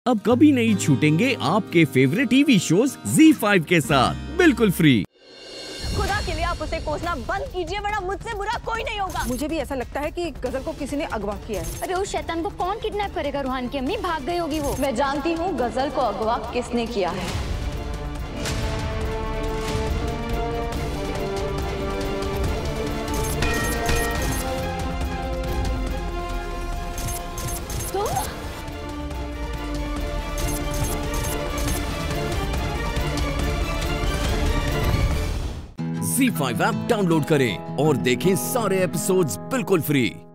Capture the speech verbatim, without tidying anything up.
अब कभी नहीं छूटेंगे आपके favourite TV shows Zee five के साथ बिल्कुल फ्री। खुदा के लिए आप उसे कोसना बंद कीजिए, वरना मुझसे बुरा कोई नहीं होगा। मुझे भी ऐसा लगता है कि गजल को किसी ने अगवा किया है। अरे उस शैतान को कौन किडनैप करेगा? रूहान की अम्मी भाग गई होगी वो। मैं जानती हूँ गजल को अगवा किसने किया है। ज़ी फाइव ऐप डाउनलोड करें और देखें सारे एपिसोड्स बिल्कुल फ्री।